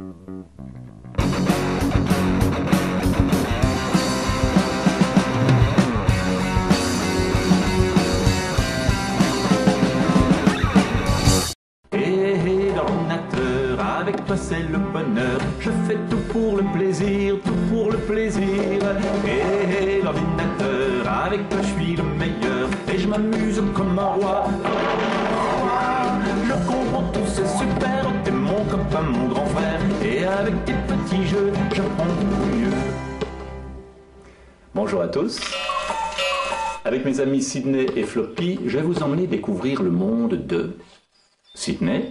Avec toi c'est le bonheur, je fais tout pour le plaisir, tout pour le plaisir. Et l'ordinateur, avec toi je suis le meilleur, et je m'amuse comme un roi. Je comprends tout, c'est super, t'es mon copain, mon grand frère, et avec tes petits jeux, j'apprends beaucoup mieux. Bonjour à tous. Avec mes amis Sydney et Floppy, je vais vous emmener découvrir le monde de... Sydney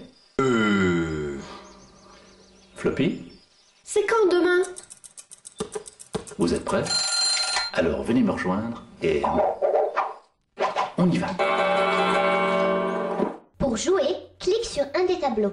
Floppy? C'est quand demain? Vous êtes prêts? Alors venez me rejoindre et on y va. Pour jouer, clique sur un des tableaux.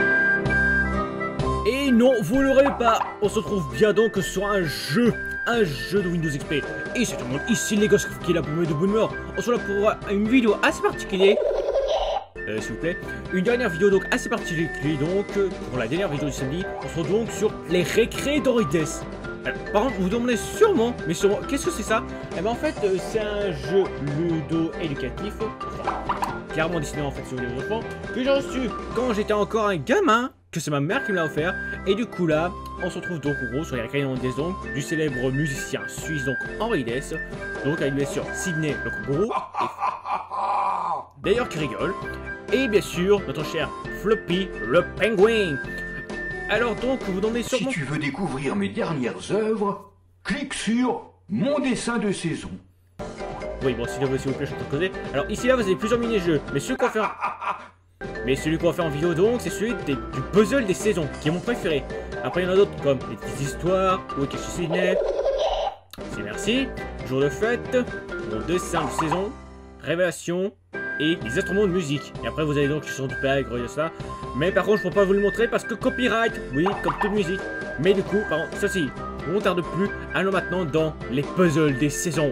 Et non, vous ne rêvez pas, on se retrouve bien donc sur un jeu de Windows XP. Et c'est tout le monde ici les gosses qui est là pour me de bonne humeur. On se retrouve pour une vidéo assez particulière. S'il vous plaît, une dernière vidéo donc assez particulière donc pour la dernière vidéo du samedi, on se retrouve donc sur les récrés d'Horides. Alors, par contre, vous vous demandez sûrement, qu'est-ce que c'est ça? Eh ben en fait, c'est un jeu ludo-éducatif, enfin, clairement destiné en fait sur les enfants, que j'ai reçu quand j'étais encore un gamin, que c'est ma mère qui me l'a offert, et du coup là, on se retrouve donc en gros sur les récrés d'Horides donc du célèbre musicien suisse donc Horides, donc avec bien sûr Sydney le kangourou, d'ailleurs qui rigole. Et bien sûr, notre cher Floppy, le pingouin. Alors donc, vous demandez sûrement... Si tu veux découvrir mes dernières œuvres, clique sur mon dessin de saison. Oui, bon, s'il vous plaît, je suis en train de causer. Alors ici, là, vous avez plusieurs mini-jeux. Mais celui qu'on va faire... Mais celui qu'on va faire en vidéo, donc, c'est celui du puzzle des saisons, qui est mon préféré. Après, il y en a d'autres, comme les petites histoires, ou chez Sydney. C'est merci. Jour de fête, mon dessin de saison, révélation... et les instruments de musique. Et après vous allez donc sur du pack, ça. Mais par contre je ne peux pas vous le montrer parce que copyright, oui, comme toute musique. Mais du coup, par contre, ceci, on ne tarde plus, allons maintenant dans les puzzles des saisons.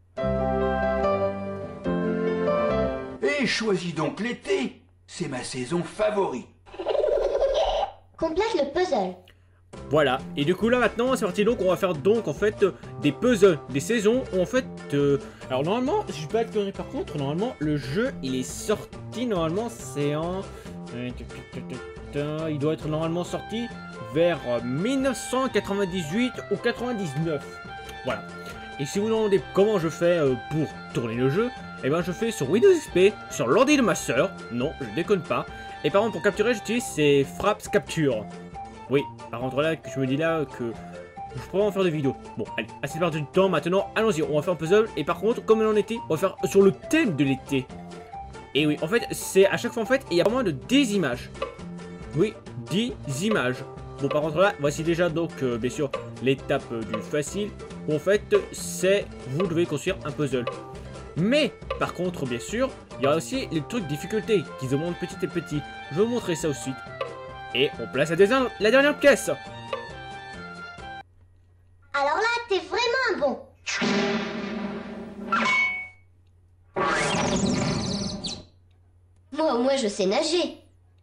Et choisis donc l'été, c'est ma saison favorite. Complète le puzzle. Voilà, et du coup là maintenant c'est parti, donc on va faire donc en fait des puzzles, des saisons où en fait alors normalement, si je peux être connu par contre, normalement le jeu il est sorti, normalement c'est en... il doit être normalement sorti vers 1998 ou 99, voilà. Et si vous vous demandez comment je fais pour tourner le jeu, eh ben je fais sur Windows XP, sur l'ordi de ma soeur, non je déconne pas, et par contre pour capturer j'utilise ces Fraps Capture. Oui, par contre là, que je me dis là que je pourrais en faire des vidéos. Bon, allez, assez perdu de temps, maintenant, allons-y, on va faire un puzzle. Et par contre, comme on en était, on va faire sur le thème de l'été. Et oui, en fait, c'est à chaque fois, en fait, il y a vraiment de 10 images. Oui, 10 images. Bon, par contre là, voici déjà donc, bien sûr, l'étape du facile. Où en fait, c'est, vous devez construire un puzzle. Mais, par contre, bien sûr, il y aura aussi les trucs de difficulté qui demandent petit et petit. Je vais vous montrer ça aussi. Et on place la dernière pièce. Alors là, t'es vraiment un bon. Moi, au moins, je sais nager.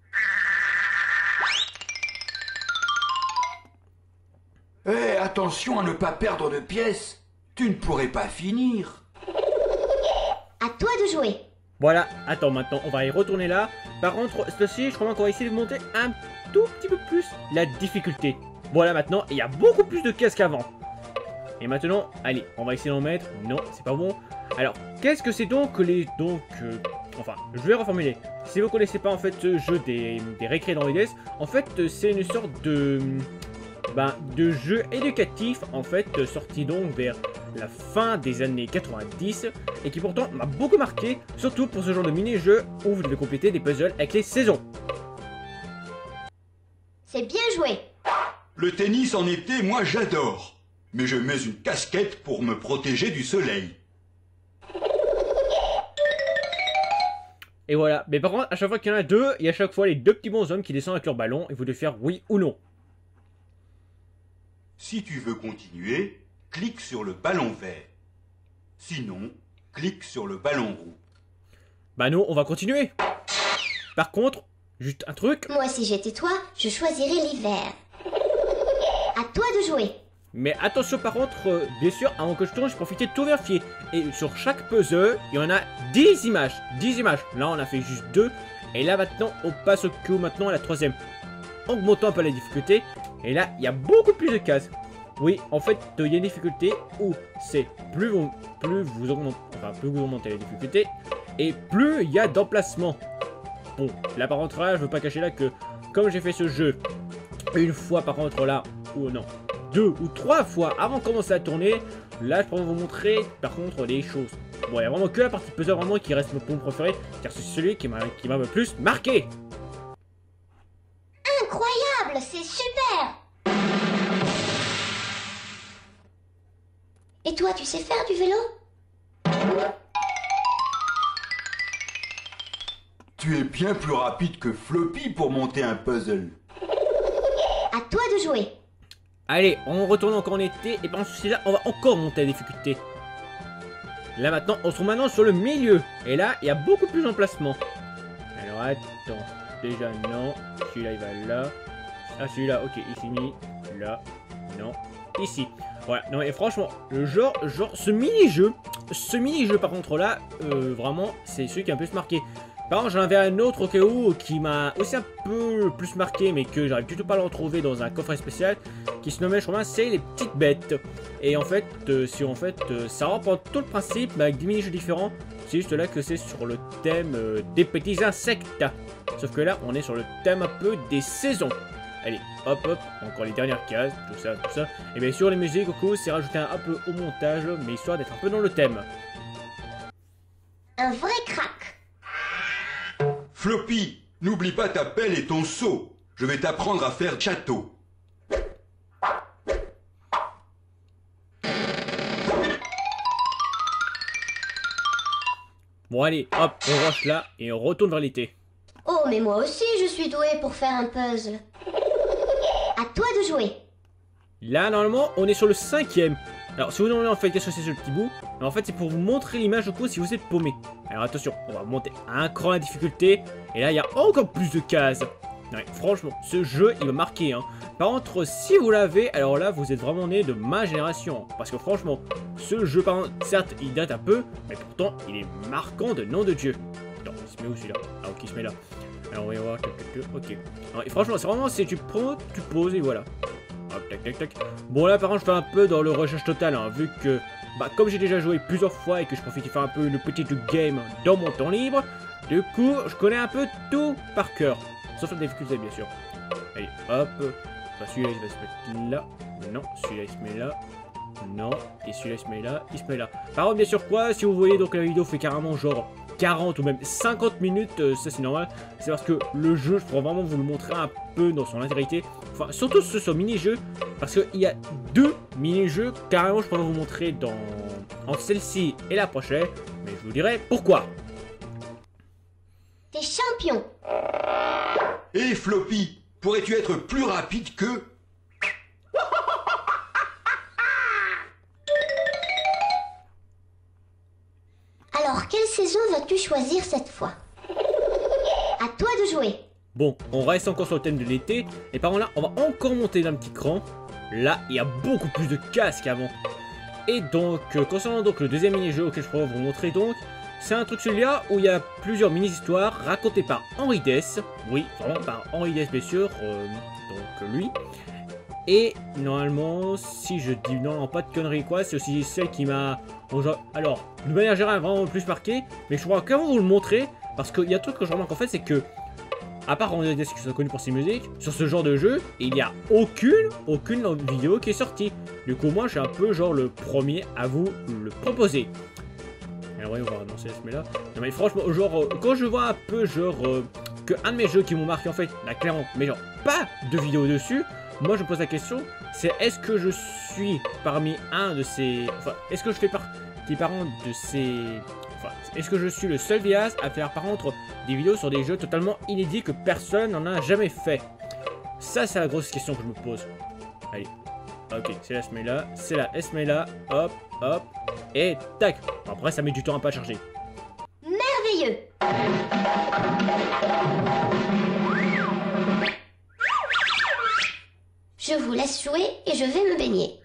Eh, attention à ne pas perdre de pièces. Tu ne pourrais pas finir. À toi de jouer. Voilà, attends, maintenant, on va y retourner là. Par contre, ceci, je crois qu'on va essayer de monter un tout petit peu plus la difficulté. Voilà, maintenant, il y a beaucoup plus de cases qu'avant. Et maintenant, allez, on va essayer d'en mettre. Non, c'est pas bon. Alors, qu'est-ce que c'est donc les... enfin, je vais reformuler. Si vous connaissez pas, en fait, ce jeu des récrés dans Horides, en fait, c'est une sorte de... de jeu éducatif, en fait, sorti donc vers la fin des années 90, et qui pourtant m'a beaucoup marqué, surtout pour ce genre de mini-jeu où vous devez compléter des puzzles avec les saisons. C'est bien joué. Le tennis en été, moi j'adore. Mais je mets une casquette pour me protéger du soleil. Et voilà, mais par contre, à chaque fois qu'il y en a deux, il y a à chaque fois les deux petits bonshommes qui descendent avec leur ballon, et vous devez faire oui ou non. Si tu veux continuer, clique sur le ballon vert. Sinon, clique sur le ballon roux. Bah non, on va continuer. Par contre, juste un truc. Moi, si j'étais toi, je choisirais l'hiver. toi de jouer. Mais attention par contre, bien sûr, avant que je tourne, je profitais de tout vérifier. Et sur chaque puzzle, il y en a 10 images. 10 images. Là, on a fait juste 2. Et là, maintenant, on passe au coup maintenant à la troisième. Augmentons un peu la difficulté. Et là, il y a beaucoup plus de cases. Oui, en fait, il y a une difficulté où c'est plus vous augmentez la difficulté et plus il y a d'emplacements. Bon, là par contre, là, je veux pas cacher là que comme j'ai fait ce jeu une fois par contre là, ou non, 2 ou 3 fois avant de commencer à tourner, là je pourrais vous montrer par contre des choses. Bon, il y a vraiment que la partie puzzle vraiment qui reste mon préféré, car c'est celui qui m'a le plus marqué. Incroyable, c'est super. Et toi, tu sais faire du vélo? Tu es bien plus rapide que Floppy pour monter un puzzle. À toi de jouer. Allez, on retourne encore en été, et par celui-là, on va encore monter la difficulté. Là maintenant, on se trouve maintenant sur le milieu, et là, il y a beaucoup plus d'emplacements. Alors attends, déjà non, celui-là il va là. Ah celui-là, ok, ici mis, là, non, ici. Voilà, non et franchement, le genre, ce mini-jeu par contre là, vraiment, c'est celui qui a un peu plus marqué. Par contre, j'en avais un autre au cas où qui m'a aussi un peu plus marqué, mais que j'arrive du tout pas à le retrouver dans un coffret spécial, qui se nommait, je crois, c'est les petites bêtes. Et en fait, ça reprend tout le principe, mais avec des mini-jeux différents. C'est juste là que c'est sur le thème des petits insectes. Sauf que là, on est sur le thème un peu des saisons. Allez, hop, hop, encore les dernières cases, tout ça, tout ça. Et bien sûr, les musiques, au coup, c'est rajouté un peu au montage, mais histoire d'être un peu dans le thème. Un vrai crack. Floppy, n'oublie pas ta pelle et ton seau. Je vais t'apprendre à faire château. Bon, allez, hop, on rush là et on retourne vers l'été. Oh, mais moi aussi, je suis douée pour faire un puzzle. À toi de jouer. Là, normalement, on est sur le 5e. Alors, si vous demandez en fait qu'est-ce que c'est ce petit bout, en fait, c'est pour vous montrer l'image au coup si vous êtes paumé. Alors, attention, on va monter un cran la difficulté. Et là, il y a encore plus de cases. Ouais, franchement, ce jeu, il m'a marqué. Hein. Par contre, si vous l'avez, alors là, vous êtes vraiment né de ma génération. Parce que franchement, ce jeu, par contre, certes, il date un peu, mais pourtant, il est marquant de nom de Dieu. Attends, il se met où celui-là? Ah, ok, il se met là. Alors, on va y voir. Ok. Alors, et franchement, c'est vraiment, si tu prends, tu poses et voilà. Hop, tac, tac, tac. Bon, là, par contre, je fais un peu dans le recherche total, hein, vu que, bah, comme j'ai déjà joué plusieurs fois et que je profite de faire un peu une petite game dans mon temps libre, du coup, je connais un peu tout par cœur. Sauf la difficulté, bien sûr. Allez, hop. Bah, celui-là, il va se mettre là. Non, celui-là, il se met là. Non, et celui-là, il se met là. Il se met là. Par contre, bien sûr, quoi, si vous voyez, donc la vidéo fait carrément genre 40 ou même 50 minutes, ça c'est normal. C'est parce que le jeu, je pourrais vraiment vous le montrer un peu dans son intégrité. Enfin, surtout ce mini-jeu. Parce qu'il y a 2 mini-jeux, carrément, je pourrais vous montrer en celle-ci et la prochaine. Mais je vous dirai pourquoi. T'es champion. Hé Floppy, pourrais-tu être plus rapide que... Alors, quelle saison vas-tu choisir cette fois? À toi de jouer. Bon, on reste encore sur le thème de l'été. Et par contre là, on va encore monter d'un petit cran. Là, il y a beaucoup plus de cases qu'avant. Et donc, concernant donc le deuxième mini-jeu auquel je pourrais vous montrer donc, c'est un truc celui-là où il y a plusieurs mini-histoires racontées par Henri Dess. Oui, vraiment par Henri Dess, bien sûr. Donc lui. Et normalement, si je dis non, pas de conneries quoi, c'est aussi celle qui m'a... Alors, de manière générale, vraiment le plus marqué. Mais je crois quand même vous le montrer. Parce qu'il y a un truc que je remarque en fait, c'est que... À part Henri Dess qui sont connus pour ses musiques, sur ce genre de jeu, il n'y a aucune vidéo qui est sortie. Du coup, moi, je suis un peu genre le premier à vous le proposer. Alors, oui, on va annoncer ce là. Non, mais franchement, genre, quand je vois un peu, genre, que un de mes jeux qui m'ont marqué, en fait, là, clairement, mais genre, pas de vidéo dessus, moi, je me pose la question, c'est est-ce que je suis parmi un de ces... Enfin, est-ce que je fais partie, par exemple, de ces... Enfin, est-ce que je suis le seul vidéaste à faire, par contre, des vidéos sur des jeux totalement inédits que personne n'en a jamais fait? Ça, c'est la grosse question que je me pose. Allez. Ok, c'est la là, c'est la là, hop, hop, et tac. Après, ça met du temps à pas charger. Merveilleux. Je vous laisse jouer et je vais me baigner.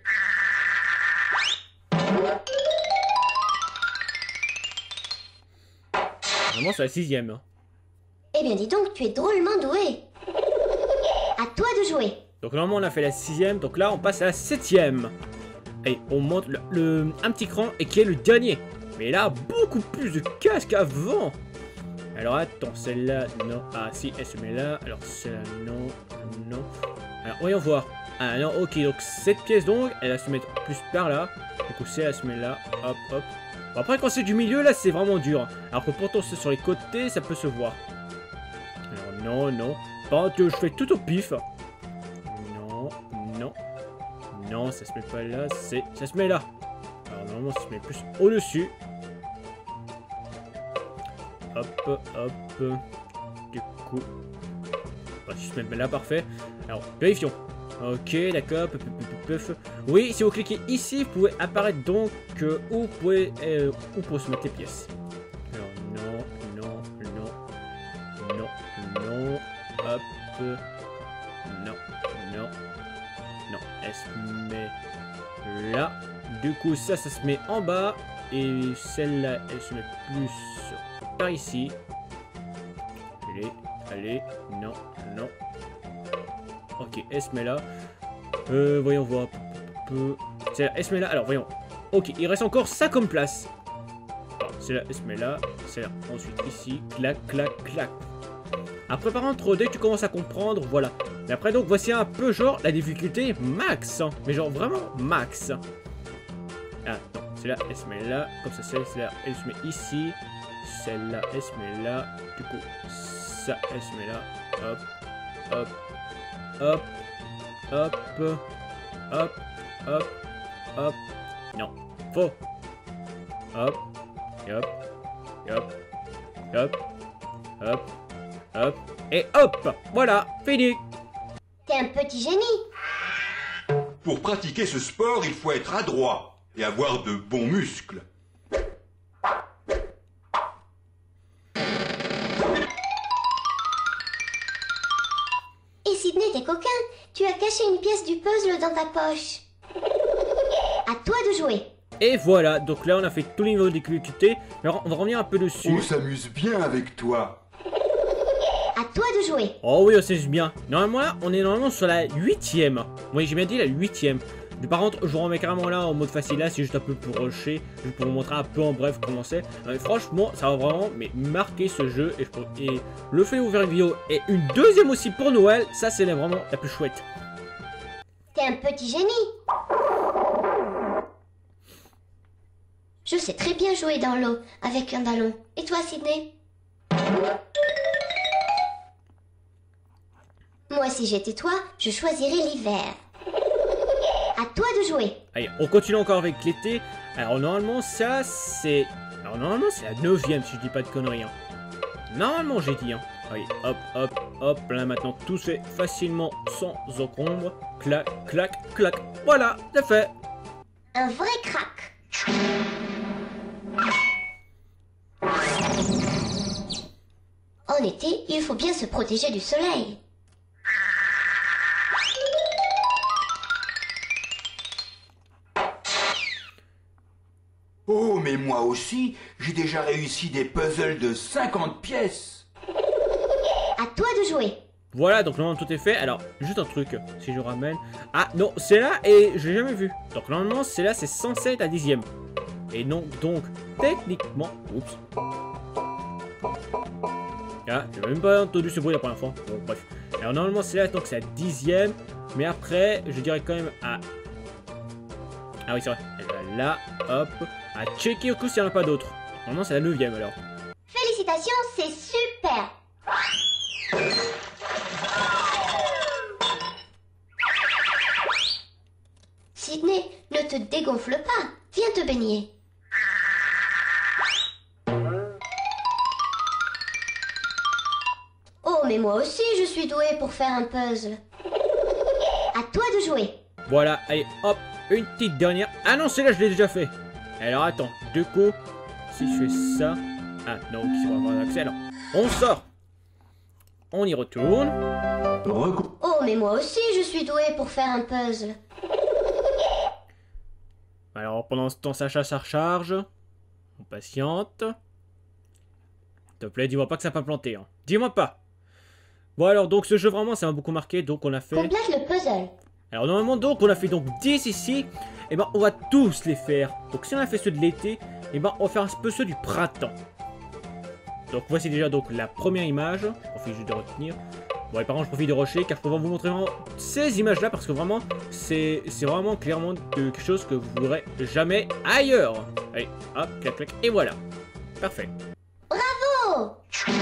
Vraiment, c'est la 6ème. Hein. Eh bien dis donc, tu es drôlement doué. À toi de jouer. Donc normalement on a fait la 6ème, donc là on passe à la 7ème. Et on monte un petit cran et qui est le dernier. Mais là, beaucoup plus de casques qu'avant. Alors attends, celle-là, non. Ah si, elle se met là. Alors celle-là, non, non. Alors voyons voir. Ah non, ok, donc cette pièce donc, elle va se mettre plus par là. Donc aussi elle se met là, hop, hop. Bon, après quand c'est du milieu, là c'est vraiment dur. Alors que pourtant c'est sur les côtés, ça peut se voir. Alors non, non. Par contre, je fais tout au pif. Non, non. Non, ça se met pas là, ça se met là. Alors normalement ça se met plus au-dessus. Hop, hop. Du coup. Bah, si je se met là, parfait. Alors, vérifions. Ok, d'accord. Oui, si vous cliquez ici, vous pouvez apparaître donc où pour se mettre les pièces. Alors, non, non, non. Non, non. Hop. Non, non. Non, elle se met là. Du coup, ça se met en bas. Et celle-là, elle se met plus par ici. Allez, allez. Non, non. Ok, elle se met là. Voyons voir. Celle-là, elle se met là. Alors, voyons. Ok, il reste encore ça comme place. Celle-là, elle se met là. Celle-là, ensuite ici. Clac, clac, clac. Après, par contre, dès que tu commences à comprendre, voilà. Mais après, donc, voici un peu, genre, la difficulté max. Hein. Mais genre, vraiment max. Ah, non. Celle-là, elle se met là. Comme ça, celle-là, elle se met ici. Celle-là, elle se met là. Du coup, ça, elle se met là. Hop, hop, hop, hop, hop, hop, hop. Non, faux. Hop, hop, hop, hop, hop, hop. Et hop, voilà, fini. T'es un petit génie. Pour pratiquer ce sport, il faut être adroit et avoir de bons muscles. Et Sydney, t'es coquin. Tu as caché une pièce du puzzle dans ta poche. À toi de jouer. Et voilà, donc là on a fait tous les niveaux de difficulté. Alors on va revenir un peu dessus. On s'amuse bien avec toi. À toi de jouer. Oh oui, on s'amuse bien. Normalement là, on est normalement sur la 8ème. Oui, j'ai bien dit la 8ème. Mais par contre, je vous remets carrément là en mode facile. Là, c'est juste un peu pour rusher. Juste pour vous montrer un peu en bref comment c'est. Franchement, ça va vraiment marquer ce jeu. Et le fait d'ouvrir une vidéo et une deuxième aussi pour Noël, ça c'est vraiment la plus chouette. T'es un petit génie. Je sais très bien jouer dans l'eau avec un ballon. Et toi, Sydney? Moi, si j'étais toi, je choisirais l'hiver. À toi de jouer. Allez, on continue encore avec l'été. Alors normalement ça c'est... Alors normalement c'est la 9ème si je dis pas de conneries. Hein. Normalement j'ai dit. Hein. Allez, hop, hop, hop. Là maintenant tout se fait facilement sans encombre. Clac, clac, clac. Voilà, c'est fait. Un vrai crack. En été, il faut bien se protéger du soleil. Oh, mais moi aussi, j'ai déjà réussi des puzzles de 50 pièces. À toi de jouer. Voilà, donc normalement tout est fait. Alors, juste un truc, si je ramène... Ah, non, c'est là et je l'ai jamais vu. Donc normalement, c'est là, c'est censé être à 10ème. Et non, donc, techniquement... Oups. Ah, j'ai même pas entendu ce bruit la première fois. Bon, bref. Alors normalement, c'est là, donc c'est à 10ème. Mais après, je dirais quand même à... Ah oui, c'est vrai. Elle va là, hop. À checker au coup s'il n'y en a pas d'autres. Normalement, c'est la 9ème alors. Félicitations, c'est super. Sydney, ne te dégonfle pas. Viens te baigner. Oh, mais moi aussi, je suis douée pour faire un puzzle. À toi de jouer. Voilà, allez, hop, une petite dernière. Ah non, celle-là, je l'ai déjà fait. Alors, attends, du coup, si je fais ça... Ah, non, qui va avoir accès, alors. On sort. On y retourne. Oh, Oh, mais moi aussi, je suis douée pour faire un puzzle. Alors, pendant ce temps, Sacha, ça recharge. On patiente. S'il te plaît, dis-moi pas que ça n'a pas planté. Hein. Dis-moi pas. Bon, alors, donc, ce jeu, vraiment, ça m'a beaucoup marqué. Donc, on a fait... Complète le puzzle. Alors, normalement, donc, on a fait donc 10 ici. Et ben, on va tous les faire. Donc, si on a fait ceux de l'été, et ben, on va faire un peu ceux du printemps. Donc, voici déjà donc la première image. Je profite juste de retenir. Bon, et par contre, je profite de rusher car je peux vous montrer vraiment ces images-là parce que vraiment, c'est vraiment clairement quelque chose que vous verrez jamais ailleurs. Allez, hop, clac, clac, et voilà. Parfait. Bravo!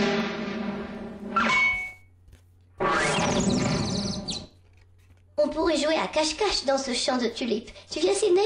On pourrait jouer à cache-cache dans ce champ de tulipes. Tu viens, Sydney?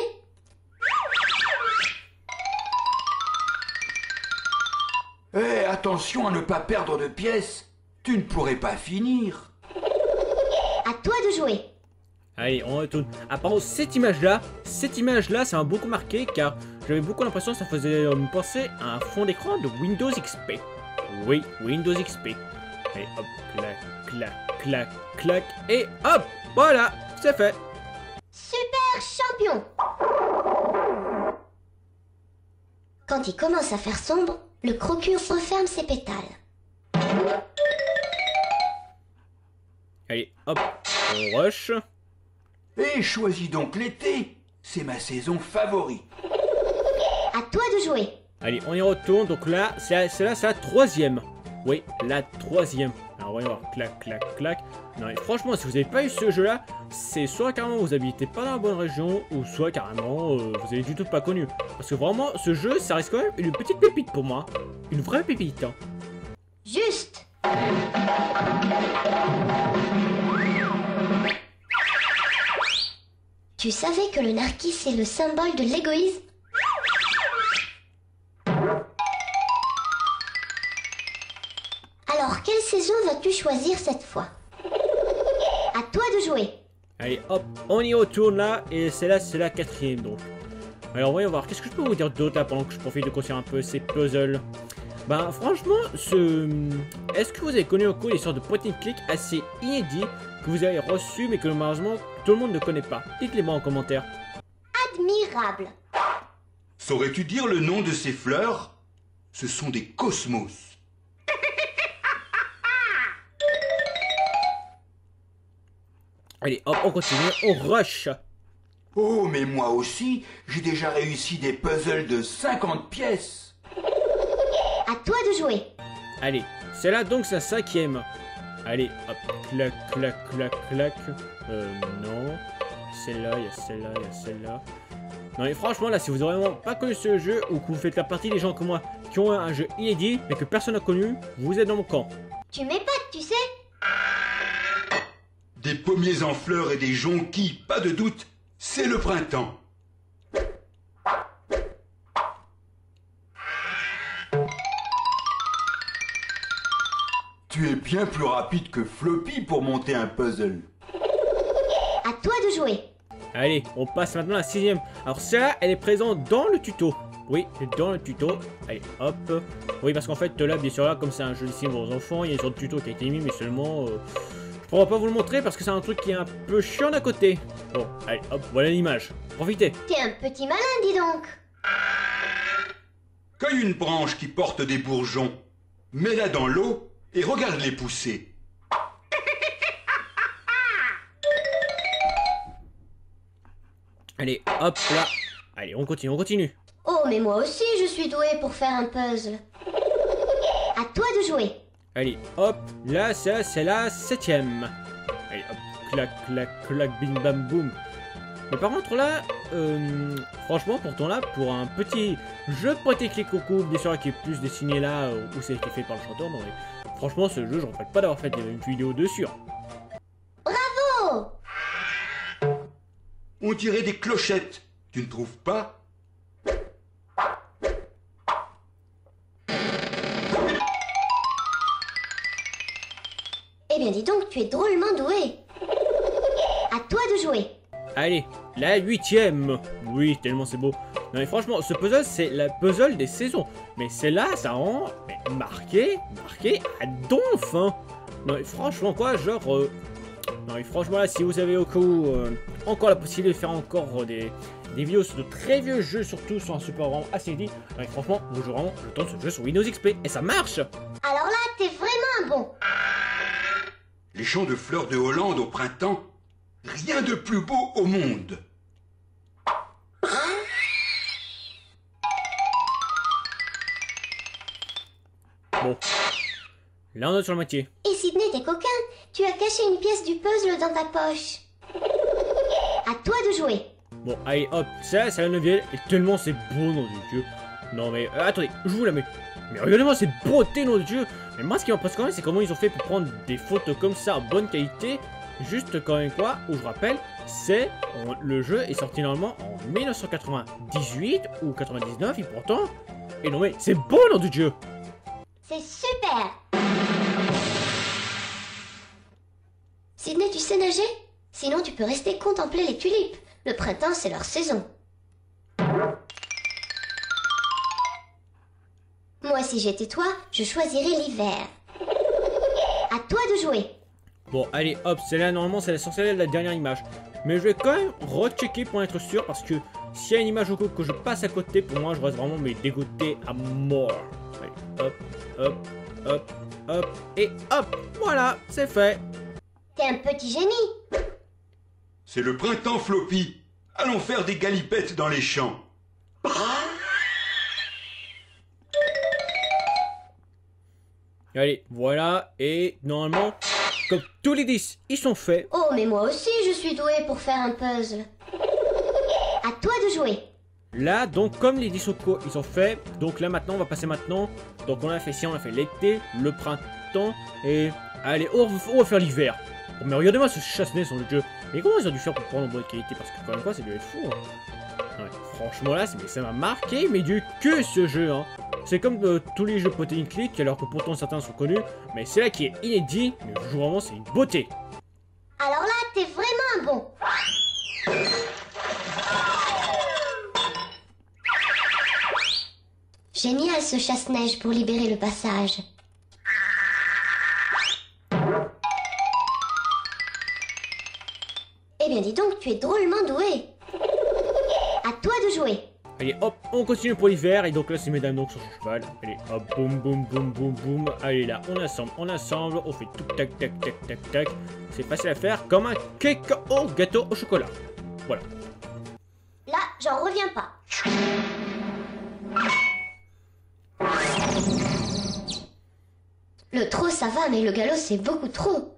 Hé, attention à ne pas perdre de pièces. Tu ne pourrais pas finir. À toi de jouer. Allez, on retourne. Ah, par contre, cette image-là, ça m'a beaucoup marqué car j'avais beaucoup l'impression que ça faisait me penser à un fond d'écran de Windows XP. Oui, Windows XP. Allez, hop, clac, clac, clac, clac, et hop, voilà, c'est fait. Super champion! Quand il commence à faire sombre, le crocus referme ses pétales. Allez, hop, on rush. Et choisis donc l'été. C'est ma saison favorite. À toi de jouer. Allez, on y retourne. Donc là, c'est la troisième. Oui, la troisième. Alors, voyons voir. Clac, clac, clac. Non, mais franchement, si vous n'avez pas eu ce jeu-là, c'est soit carrément vous habitez pas dans la bonne région, ou soit carrément vous avez du tout pas connu. Parce que vraiment, ce jeu, ça reste quand même une petite pépite pour moi. Une vraie pépite. Hein. Juste. Tu savais que le narquis est le symbole de l'égoïsme? Alors, quelle saison vas-tu choisir cette fois? À toi de jouer. Allez, hop, on y retourne là, et c'est la quatrième donc. Alors, voyons voir, qu'est-ce que je peux vous dire d'autre là pendant que je profite de construire un peu ces puzzles? Ben, franchement, est-ce que vous avez connu un coup des sortes de point and click assez inédits que vous avez reçus mais que malheureusement tout le monde ne connaît pas? Dites-les moi en commentaire. Admirable. Saurais-tu dire le nom de ces fleurs? Ce sont des cosmos. Allez, hop, on continue, on rush. Oh, mais moi aussi, j'ai déjà réussi des puzzles de 50 pièces. À toi de jouer. Allez, c'est là donc sa cinquième. Allez, hop, clac, clac, clac, clac. Non. Celle-là, il y a celle-là, il y a celle-là. Non mais franchement là, si vous n'avez vraiment pas connu ce jeu ou que vous faites la partie des gens comme moi qui ont un jeu inédit mais que personne n'a connu, vous êtes dans mon camp. Tu m'épates, tu sais. Des pommiers en fleurs et des jonquilles, pas de doute, c'est le printemps. Tu es bien plus rapide que Floppy pour monter un puzzle. À toi de jouer. Allez, on passe maintenant à la sixième. Alors celle-là, elle est présente dans le tuto. Oui, dans le tuto. Allez, hop. Oui, parce qu'en fait, là, bien sûr, là, comme c'est un jeu ici pour vos enfants, il y a une sorte de tuto qui a été mis, mais seulement... je pourrais pas vous le montrer parce que c'est un truc qui est un peu chiant d'à côté. Bon, allez, hop, voilà l'image. Profitez. T'es un petit malin, dis donc. Cueille une branche qui porte des bourgeons, mets-la dans l'eau et regarde-les pousser. Allez, hop, là. Allez, on continue, on continue. Oh, mais moi aussi, je suis douée pour faire un puzzle. À toi de jouer. Allez, hop, là, ça, c'est la septième. Allez, hop, clac, clac, clac, bing, bam, boum. Mais par contre, là, franchement, pourtant là, pour un petit jeu point and click coucou, bien sûr, qui est plus dessiné là, où c'est été fait par le chanteur, non, mais franchement, ce jeu, je regrette pas d'avoir fait une vidéo dessus. Bravo! On dirait des clochettes, tu ne trouves pas? Eh bien, dis donc, tu es drôlement doué. À toi de jouer. Allez, la huitième. Oui, tellement c'est beau. Non mais franchement, ce puzzle, c'est la puzzle des saisons. Mais celle-là, ça rend marqué à donf, hein. Non mais franchement, quoi, genre... Non mais franchement là, si vous avez au cas où encore la possibilité de faire encore des vidéos sur de très vieux jeux, surtout sur un support vraiment assez dit, mais franchement, vous jouez vraiment le temps de ce jeu sur Windows XP et ça marche. Alors là, t'es vraiment un bon. Les champs de fleurs de Hollande au printemps, rien de plus beau au monde. Bon, là on est sur la moitié. Et Sydney, t'es coquin. Tu as caché une pièce du puzzle dans ta poche. À toi de jouer. Bon, allez hop, ça c'est la 9ème et tellement c'est beau, nom de Dieu. Non mais, attendez, je vous la mets. Mais regardez-moi cette beauté, nom de Dieu. Mais moi ce qui m'impressionne quand même, c'est comment ils ont fait pour prendre des photos comme ça en bonne qualité. Juste quand même quoi, où je rappelle, c'est le jeu est sorti normalement en 1998 ou 99 et pourtant. Et non mais c'est beau, nom de Dieu. C'est super. Sydney, tu sais nager? Sinon, tu peux rester contempler les tulipes. Le printemps, c'est leur saison. Moi, si j'étais toi, je choisirais l'hiver. À toi de jouer. Bon, allez, hop, c'est là, normalement, c'est l'essentiel de la dernière image. Mais je vais quand même rechecker pour être sûr, parce que s'il y a une image au coup que je passe à côté, pour moi, je reste vraiment mais dégoûté à mort. Allez, hop, hop, hop, hop, et hop, voilà, c'est fait. T'es un petit génie. C'est le printemps, Floppy. Allons faire des galipettes dans les champs. Allez, voilà, et normalement, comme tous les 10, ils sont faits. Oh, mais moi aussi, je suis douée pour faire un puzzle. À toi de jouer. Là, donc, comme les 10 locaux, ils sont faits. Donc là, maintenant, on va passer maintenant. Donc, on a fait on a fait l'été, le printemps, et... Allez, on va faire l'hiver. Oh, mais regardez-moi ce chasse-neige sur le jeu. Mais comment ils ont dû faire pour prendre en bonne qualité? Parce que quand même quoi, c'est dû être fou. Hein. Ouais, franchement là, ça m'a marqué, mais du que ce jeu. Hein. C'est comme tous les jeux point and click, alors que pourtant certains sont connus. Mais c'est là qui est inédit. Mais je joue vraiment, c'est une beauté. Alors là, t'es vraiment un bon. Génial ce chasse-neige pour libérer le passage. Eh bien dis donc, tu es drôlement doué. À toi de jouer. Allez hop, on continue pour l'hiver. Et donc là c'est mesdames donc sur son cheval. Allez hop, boum boum boum boum boum. Allez là, on assemble, on fait tout tac tac tac tac tac. C'est facile à faire comme un cake au gâteau au chocolat. Voilà. Là, j'en reviens pas. Le trop ça va, mais le galop c'est beaucoup trop.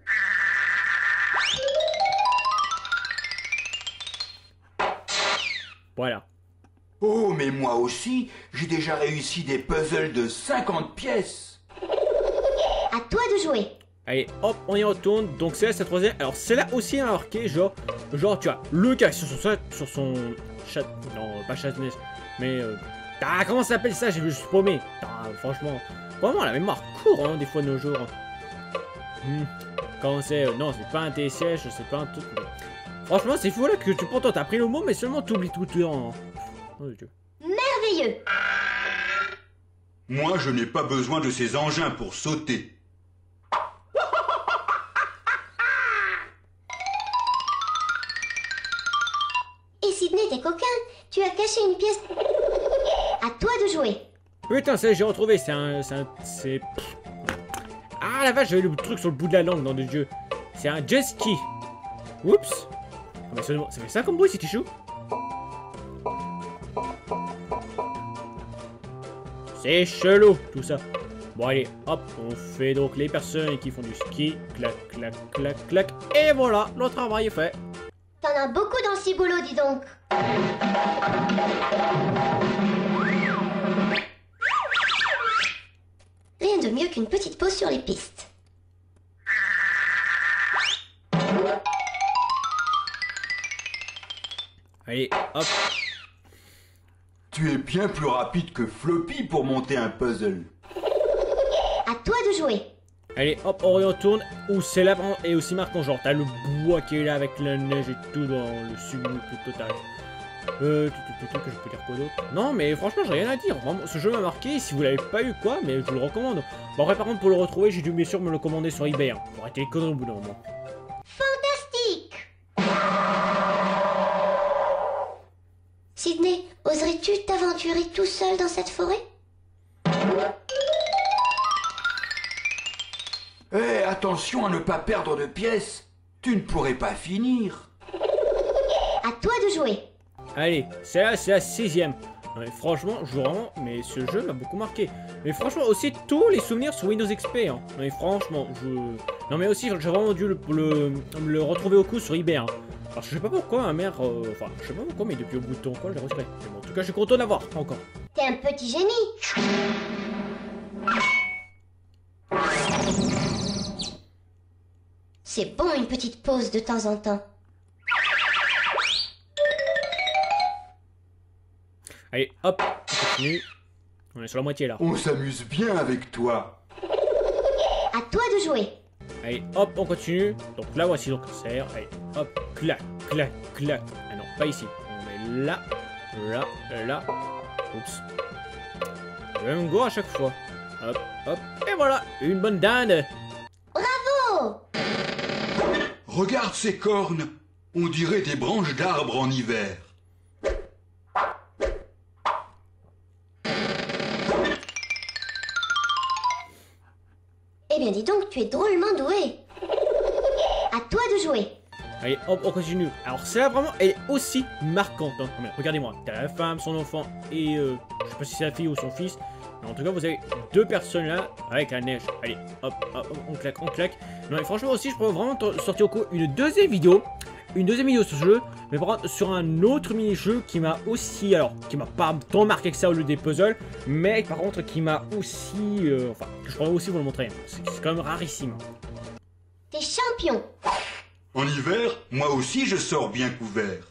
Voilà. Oh, mais moi aussi, j'ai déjà réussi des puzzles de 50 pièces. À toi de jouer. Allez, hop, on y retourne. Donc c'est là, cette troisième. Alors celle-là aussi a marqué, genre, tu vois, le gars sur son chat, non, pas chasse-neige, mais comment ça s'appelle ça? J'ai vu, je suis paumé. Franchement, vraiment la mémoire court, hein, des fois de nos jours. Quand c'est, non, c'est pas un TSH, c'est pas un truc. Mais... Franchement, c'est fou là que tu pourtant t'as pris le mot, mais seulement t'oublies tout le temps. Oh Dieu. Merveilleux. Moi, je n'ai pas besoin de ces engins pour sauter. Et Sydney, t'es coquin. Tu as caché une pièce. À toi de jouer. Putain, ça j'ai retrouvé, c'est... Ah la vache, j'avais le truc sur le bout de la langue, nom de Dieu. C'est un jet ski. Oups. Mais ça fait ça comme bruit, c'est chou. C'est chelou, tout ça. Bon allez, hop, on fait donc les personnes qui font du ski. Clac, clac, clac, clac. Et voilà, le travail est fait. T'en as beaucoup dans ce boulot, dis donc. Rien de mieux qu'une petite pause sur les pistes. Allez, hop. Tu es bien plus rapide que Floppy pour monter un puzzle. À toi de jouer. Allez, hop, on retourne. Où c'est là et aussi marquant, genre, t'as le bois qui est là avec la neige et tout dans le sublime total. Que je peux dire quoi d'autre? Non, mais franchement, j'ai rien à dire. Vraiment, ce jeu m'a marqué. Si vous l'avez pas eu, quoi, mais je vous le recommande. Bon, après, par contre, pour le retrouver, j'ai dû bien sûr me le commander sur eBay. Hein, pour arrêter les conneries au bout d'un moment. Fantastique. Sydney, oserais-tu t'aventurer tout seul dans cette forêt? Eh, attention à ne pas perdre de pièces. Tu ne pourrais pas finir. À toi de jouer. Allez, c'est la 6ème. Non mais franchement, je joue vraiment, mais ce jeu m'a beaucoup marqué. Mais franchement, aussi tous les souvenirs sur Windows XP. Hein. Non mais franchement, non mais aussi, j'ai vraiment dû le retrouver au coup sur eBay. Hein. Alors je sais pas pourquoi, ma mère... Enfin, je sais pas pourquoi, mais depuis au bout de temps, quoi, je l'ai retiré. Mais bon, en tout cas, je suis content d'avoir, encore. T'es un petit génie. C'est bon une petite pause de temps en temps. Allez, hop, on continue. On est sur la moitié là. On s'amuse bien avec toi. À toi de jouer. Allez, hop, on continue. Donc là, voici donc le cerf. Allez, hop, clac, clac, clac. Ah non, pas ici. On met là, là, là. Oups. Le même go à chaque fois. Hop, hop. Et voilà, une bonne dinde. Bravo! Regarde ces cornes. On dirait des branches d'arbres en hiver. Eh bien dis donc, tu es drôlement doué. À toi de jouer. Allez, hop, on continue. Alors celle-là, vraiment, elle est aussi marquante. Hein. Mais regardez-moi, t'as la femme, son enfant et... je sais pas si c'est la fille ou son fils. Mais en tout cas, vous avez deux personnes là avec la neige. Allez, hop, hop, on claque, on claque. Non mais franchement aussi, je pourrais vraiment sortir au coup une deuxième vidéo. Une deuxième vidéo sur ce jeu. Mais par contre, sur un autre mini-jeu qui m'a aussi... Alors, qui m'a pas tant marqué que ça au lieu des puzzles. Mais par contre, qui m'a aussi... enfin, que je pourrais aussi vous le montrer. C'est quand même rarissime. T'es champion. En hiver, moi aussi je sors bien couvert.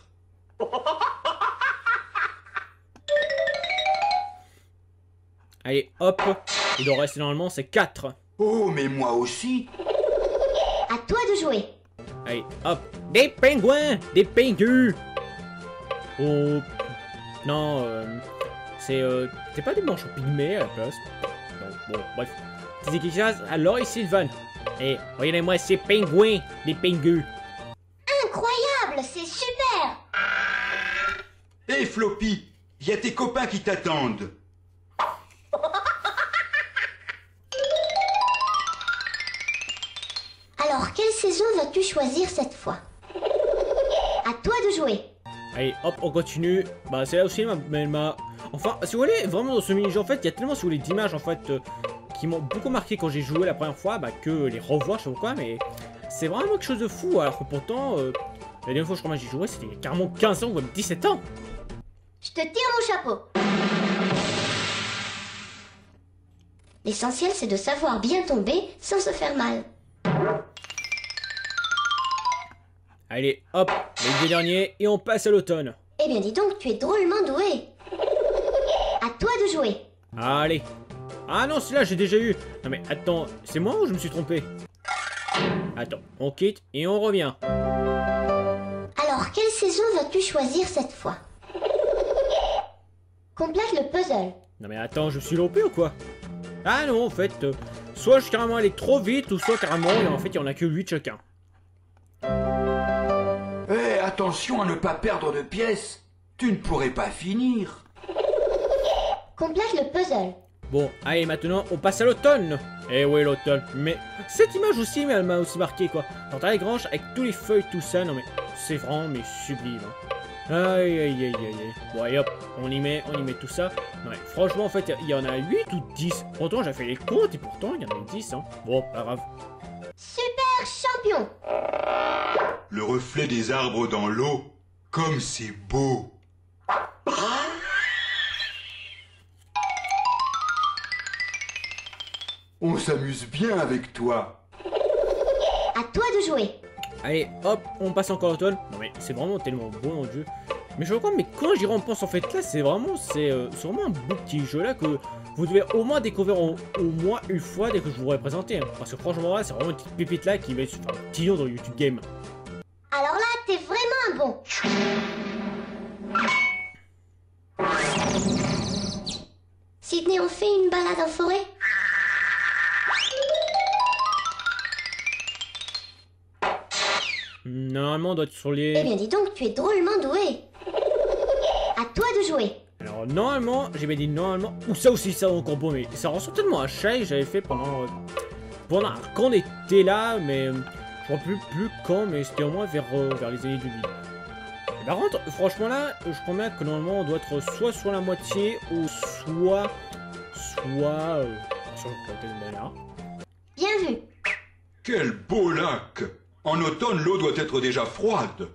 Allez, hop. Il doit rester normalement, c'est 4. Oh, mais moi aussi. À toi de jouer. Allez, hop. Des pingouins. Des pingus. Oh. Non, c'est pas des manches pygmées à la place. Bon, bref. C'est quelque chose. Alors, et Sylvain. Eh, regardez-moi ces pingouins. Des pingus. Incroyable, c'est super. Hé Floppy, y a tes copains qui t'attendent. Alors, quelle saison vas-tu choisir cette fois? À toi de jouer. Allez, hop, on continue. Bah, c'est là aussi, enfin, si vous voulez, vraiment dans ce mini-jeu, en fait, il y a tellement, si vous voulez, d'images, en fait, qui m'ont beaucoup marqué quand j'ai joué la première fois, bah, que les revoir, je sais pas quoi, mais c'est vraiment quelque chose de fou, alors que pourtant, la dernière fois, je crois que j'ai joué, c'était carrément 15 ans ou même 17 ans. Je te tire mon chapeau. L'essentiel, c'est de savoir bien tomber sans se faire mal. Allez, hop, les deux derniers, et on passe à l'automne. Eh bien, dis donc, tu es drôlement doué. À toi de jouer. Allez. Ah non, celui-là, j'ai déjà eu. Non mais attends, c'est moi ou je me suis trompé? Attends, on quitte et on revient. Alors, quelle saison vas-tu choisir cette fois? Complète le puzzle. Non mais attends, je me suis loupé ou quoi? Ah non, en fait, soit je suis carrément allé trop vite, ou soit carrément, en fait, il y en a que 8 chacun. Eh, attention à ne pas perdre de pièces. Tu ne pourrais pas finir. Complète le puzzle. Bon, allez, maintenant, on passe à l'automne. Eh oui, l'automne. Mais cette image aussi, mais elle m'a aussi marqué, quoi. Dans ta grange, avec tous les feuilles, tout ça, non mais, c'est vraiment, mais sublime. Hein. Aïe, aïe, aïe, aïe, aïe. Bon, allez, hop, on y met tout ça. Non mais, franchement, en fait, il y en a 8 ou 10. Pourtant, j'ai fait les comptes, et pourtant, il y en a eu 10, hein. Bon, pas grave. Super champion. Le reflet des arbres dans l'eau, comme c'est beau. On s'amuse bien avec toi. À toi de jouer. Allez, hop, on passe encore à l'automne. Non mais, c'est vraiment tellement beau, mon dieu. Mais je crois, mais quand j'y repense, en fait, là, c'est vraiment un beau petit jeu, là, que vous devez au moins découvrir au moins une fois dès que je vous aurai présenté. Hein. Parce que franchement, là, c'est vraiment une petite pépite là qui va être un petit nom dans YouTube Game. Alors là, t'es vraiment un bon. Sydney, on fait une balade en forêt? Normalement, on doit être sur les... Eh bien, dis donc, tu es drôlement doué. À toi de jouer. Alors normalement, j'ai bien dit normalement, ou ça aussi ça va encore beau, mais ça ressemble tellement à Shy que j'avais fait pendant quand on était là, mais je ne vois plus quand, mais c'était au moins vers les années 2000. Et par contre, franchement là, je crois bien que normalement on doit être soit sur la moitié ou soit sur le côté de manière. Bien vu. Quel beau lac! En automne, l'eau doit être déjà froide.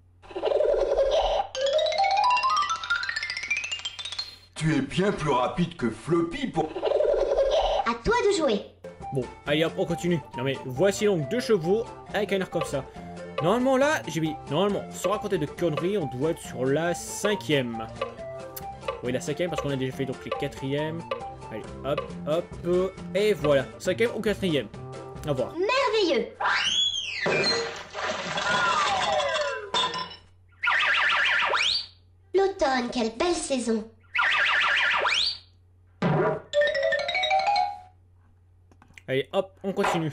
Tu es bien plus rapide que Floppy pour... À toi de jouer. Bon, allez hop, on continue. Non mais voici donc 2 chevaux avec un air comme ça. Normalement là, j'ai mis, normalement, sans raconter de conneries, on doit être sur la 5e. Oui, la 5e parce qu'on a déjà fait donc les 4e. Allez, hop, hop, et voilà, 5e ou 4e. À voir. Merveilleux. L'automne, quelle belle saison. Allez, hop, on continue.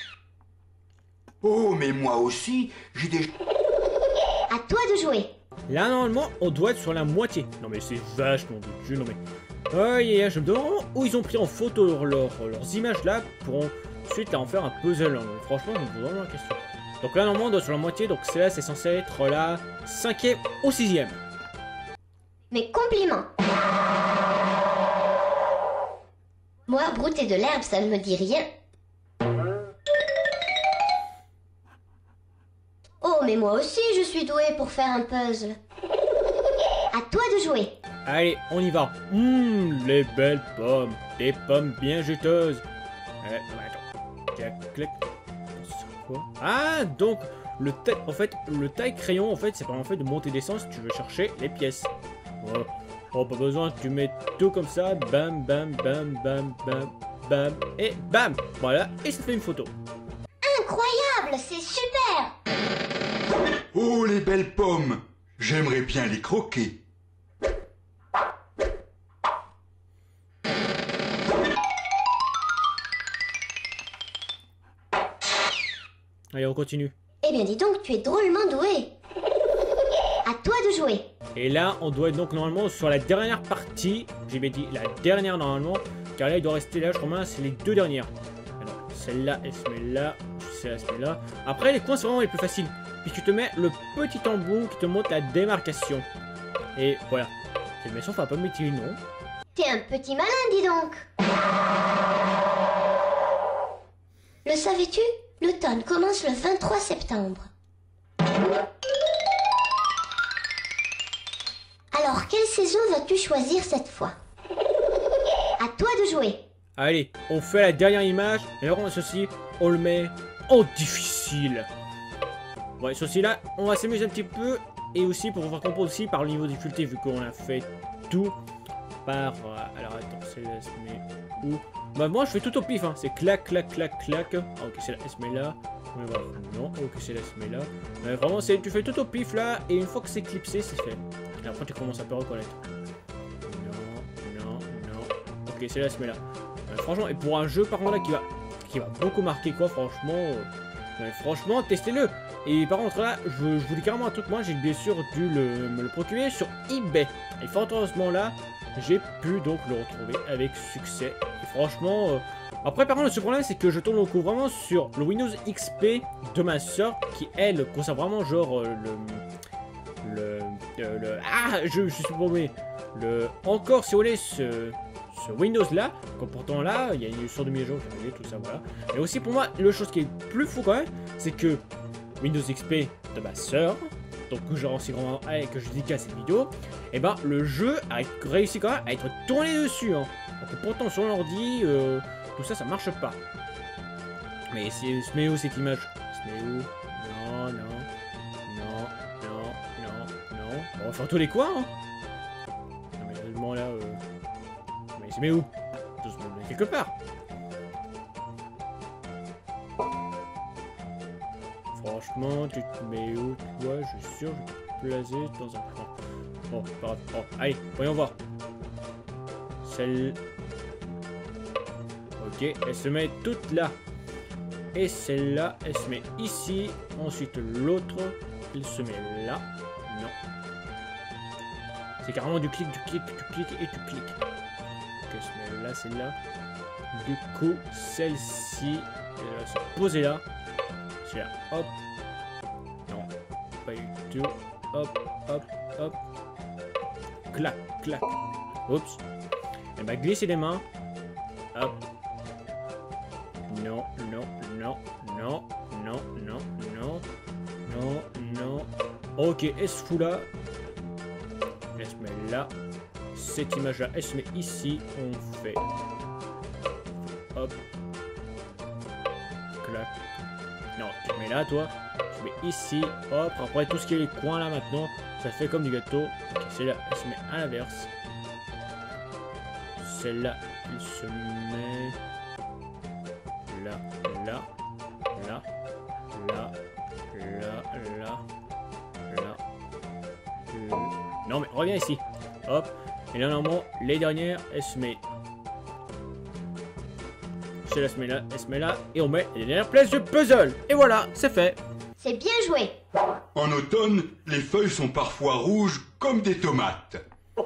Oh, mais moi aussi, j'ai déjà... À toi de jouer. Là, normalement, on doit être sur la moitié. Non mais c'est vachement de Dieu, non mais... Oh yeah, je me demande vraiment où ils ont pris en photo leurs images là pour ensuite en faire un puzzle. Hein. Franchement, je me pose vraiment la question. Donc là, normalement, on doit être sur la moitié, donc c'est là, c'est censé être la 5e ou 6e. Mes compliments. Moi, brouter de l'herbe, ça ne me dit rien. Oh, mais moi aussi, je suis douée pour faire un puzzle. À toi de jouer. Allez, on y va. Les belles pommes. Des pommes bien juteuses. Attends. Clic. C'est quoi? Ah, donc, en fait, le taille-crayon, en fait, c'est pas en fait de monter des sens si tu veux chercher les pièces. Oh, pas besoin, tu mets tout comme ça. Bam, bam, bam, bam, bam, bam. Et bam. Voilà, et ça fait une photo. Incroyable, c'est super. Oh, les belles pommes! J'aimerais bien les croquer. Allez, on continue. Eh bien, dis donc, tu es drôlement doué. À toi de jouer. Et là, on doit être donc normalement sur la dernière partie. J'ai bien dit la dernière normalement. Car là, il doit rester là, je crois, c'est les 2 dernières. Alors, celle-là, elle se met là. Celle-là, elle se met là. Après, les coins, c'est vraiment les plus faciles. Puis tu te mets le petit embout qui te montre la démarcation. Et voilà. Cette animation fait un peu métier, non? T'es un petit malin, dis donc. Le savais-tu? L'automne commence le 23 septembre. Alors, quelle saison vas-tu choisir cette fois? À toi de jouer. Allez, on fait la dernière image. Et alors, ceci, on le met en difficile. Ouais, ceci là, on va s'amuser un petit peu. Et aussi pour voir comprendre aussi par le niveau de difficulté, vu qu'on a fait tout par... alors attends, celle-là se met où? Bah moi je fais tout au pif, hein. C'est clac, clac, clac, clac. Ah, ok, celle-là elle se met là. Non, ok, celle-là se met là. Mais vraiment, tu fais tout au pif là. Et une fois que c'est clipsé, c'est fait. Et après tu commences à peu reconnaître. Non. Ok, celle-là se met là. Franchement, et pour un jeu par contre là qui va beaucoup marquer quoi, franchement, testez-le. Et par contre là, je vous dis carrément un truc, moi j'ai bien sûr dû me le procurer sur eBay. Et fort heureusement là, j'ai pu donc le retrouver avec succès. Et franchement, après par contre le seul problème c'est que je tourne beaucoup vraiment sur le Windows XP de ma soeur qui elle conserve vraiment genre je suis paumé. Encore si vous voulez ce Windows là, comme pourtant là, il y a une sorte de mise à jour qui est arrivée, tout ça, voilà. Mais aussi pour moi, le chose qui est plus fou quand même, c'est que Windows XP de ma soeur, donc que je aussi grand que je dédicace cette vidéo, et ben le jeu a réussi quand même à être tourné dessus. Hein. Donc pourtant sur l'ordi, tout ça, ça marche pas. Mais se met où cette image? Se met où? Non. On va faire tous les coins. Hein. Non mais seulement là. Mais c'est où? Tout se met quelque part. Franchement, tu te mets où? Toi, je suis sûr, je vais te placer dans un coin. Bon, pas grave. Bon, allez, voyons voir. Celle. Ok, elle se met toute là. Et celle-là, elle se met ici. Ensuite, l'autre, il se met là. Non. C'est carrément du clic, et tu cliques. Ok, je mets là, celle-là. Du coup, celle-ci, elle va se poser là. C'est là, hop. Non, pas du tout. Hop. Clac. Oups. Elle m'a glissé les mains. Hop. Non. Ok, elle se fout là. Elle se met là. Cette image là, elle se met ici. On fait. Hop. Clac. Non, tu mets là, toi. Tu mets ici. Hop. Après, tout ce qui est les coins là maintenant, ça fait comme du gâteau. Ok, celle-là, elle se met à l'inverse. Celle-là, elle se met là. Non, mais reviens ici. Hop. Et là, normalement, les dernières, elles se met. Celle-là se met là, elle se met là. Et on met les dernières pièces du puzzle. Et voilà, c'est fait. C'est bien joué. En automne, les feuilles sont parfois rouges comme des tomates.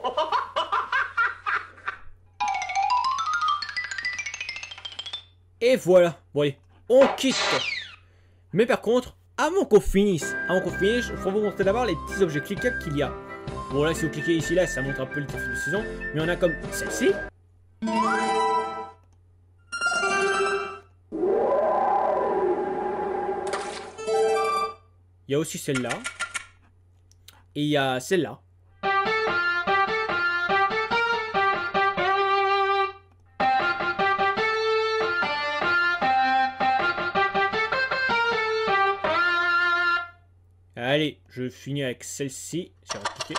Et voilà. Bon, allez, on quitte. Mais par contre, avant qu'on finisse, il faut vous montrer d'abord les petits objets cliquables qu'il y a. Bon, là, si vous cliquez ici, là, ça montre un peu le titre de saison. Mais on a comme celle-ci. Il y a aussi celle-là. Et il y a celle-là. Allez, je finis avec celle-ci. C'est recliqué.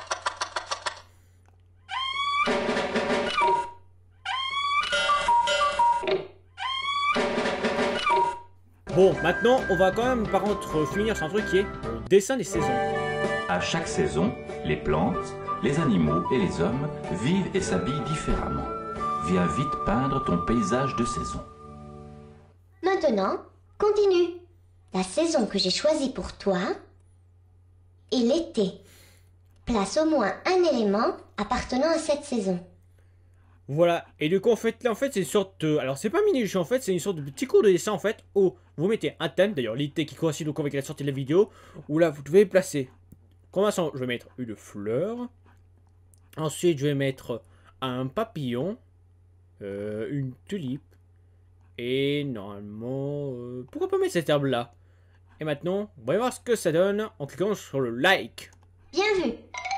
Bon, maintenant, on va quand même par contre finir sur un truc qui est le dessin des saisons. À chaque saison, les plantes, les animaux et les hommes vivent et s'habillent différemment. Viens vite peindre ton paysage de saison. Maintenant, continue. La saison que j'ai choisie pour toi est l'été. Place au moins un élément appartenant à cette saison. Voilà, et du coup en fait là c'est une sorte de... Alors c'est pas mini-jeu en fait, c'est une sorte de petit cours de dessin en fait, où vous mettez un thème, d'ailleurs l'été qui coïncide donc avec la sortie de la vidéo, où là vous devez placer, commençons, je vais mettre une fleur, ensuite je vais mettre un papillon, une tulipe, et normalement, pourquoi pas mettre cette herbe là. Et maintenant, on va voir ce que ça donne en cliquant sur le like. Bien vu.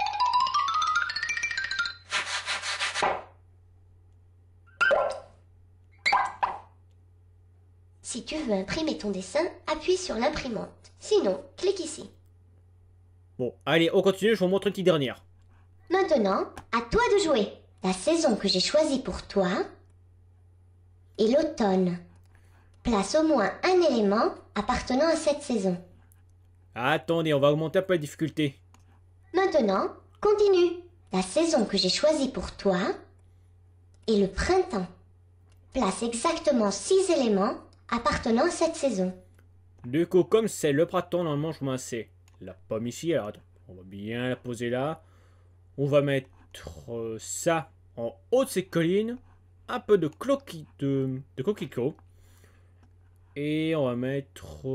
Si tu veux imprimer ton dessin, appuie sur l'imprimante. Sinon, clique ici. Bon, allez, on continue, je vous montre une petite dernière. Maintenant, à toi de jouer. La saison que j'ai choisie pour toi est l'automne. Place au moins un élément appartenant à cette saison. Attendez, on va augmenter un peu la difficulté. Maintenant, continue. La saison que j'ai choisie pour toi est le printemps. Place exactement 6 éléments appartenant à cette saison. Du coup, comme c'est le printemps, normalement, je mets la pomme ici. Alors, attends, on va bien la poser là. On va mettre ça en haut de ces collines. Un peu de coquelicot. Et on va mettre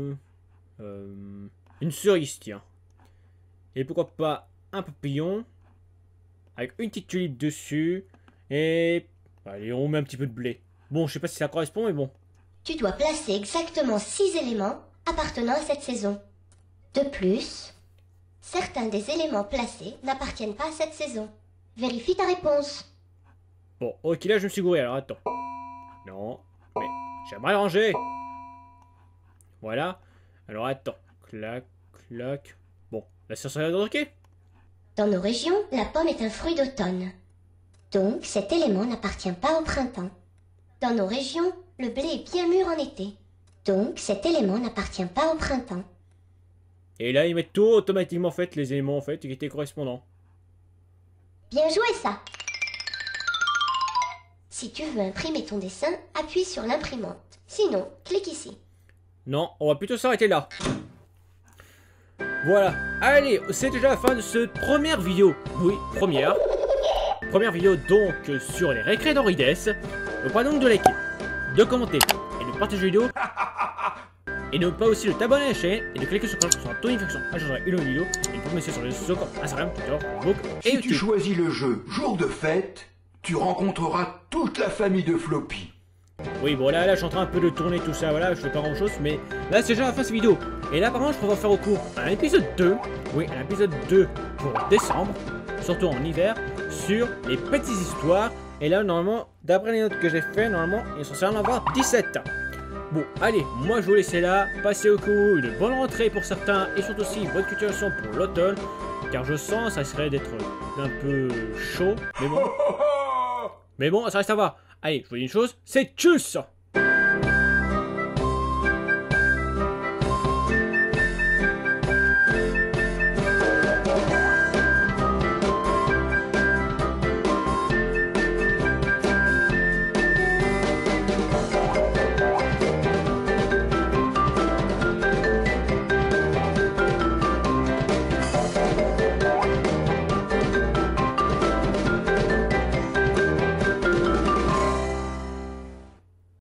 une cerise, tiens. Et pourquoi pas un papillon. Avec une petite tulipe dessus. Et allez, on met un petit peu de blé. Bon, je sais pas si ça correspond, mais bon. Tu dois placer exactement 6 éléments appartenant à cette saison. De plus, certains des éléments placés n'appartiennent pas à cette saison. Vérifie ta réponse. Bon, ok, là je me suis gouré, alors attends. Non, mais j'aimerais ranger. Voilà. Alors attends. Clac, clac. Bon, là ça serait ok. Dans nos régions, la pomme est un fruit d'automne. Donc, cet élément n'appartient pas au printemps. Dans nos régions, le blé est bien mûr en été. Donc, cet élément n'appartient pas au printemps. Et là, ils mettent tout automatiquement, en fait, les éléments, en fait, qui étaient correspondants. Bien joué, ça! Si tu veux imprimer ton dessin, appuie sur l'imprimante. Sinon, clique ici. Non, on va plutôt s'arrêter là. Voilà, allez, c'est déjà la fin de cette première vidéo. Oui, première. Première vidéo donc sur les récrés d'Henrides. N'oublie pas donc de liker, de commenter et de partager la vidéo. Et n'oublie pas aussi de t'abonner à la chaîne et de cliquer sur le cloche pour recevoir toutes les notifications. Je changerai une nouvelle vidéo. Et pour me suivre sur les réseaux comme Instagram, Twitter, Facebook et Si YouTube. tu choisis le jeu jour de fête, tu rencontreras toute la famille de Floppy. Oui, bon là je suis en train un peu de tourner tout ça, voilà, je fais pas grand chose, mais là c'est déjà la fin de cette vidéo. Et là par contre je prévois faire recours à un épisode 2, oui, un épisode 2 pour décembre, surtout en hiver, sur les petites histoires. Et là normalement, d'après les notes que j'ai fait, normalement il est censé en avoir 17. Bon, allez, moi je vous laisse là, passez au coup une bonne rentrée pour certains, et surtout aussi bonne cultivation pour l'automne, car je sens ça serait d'être un peu chaud, mais bon, ça reste à voir. Allez, je vous dis une chose, c'est tchuss!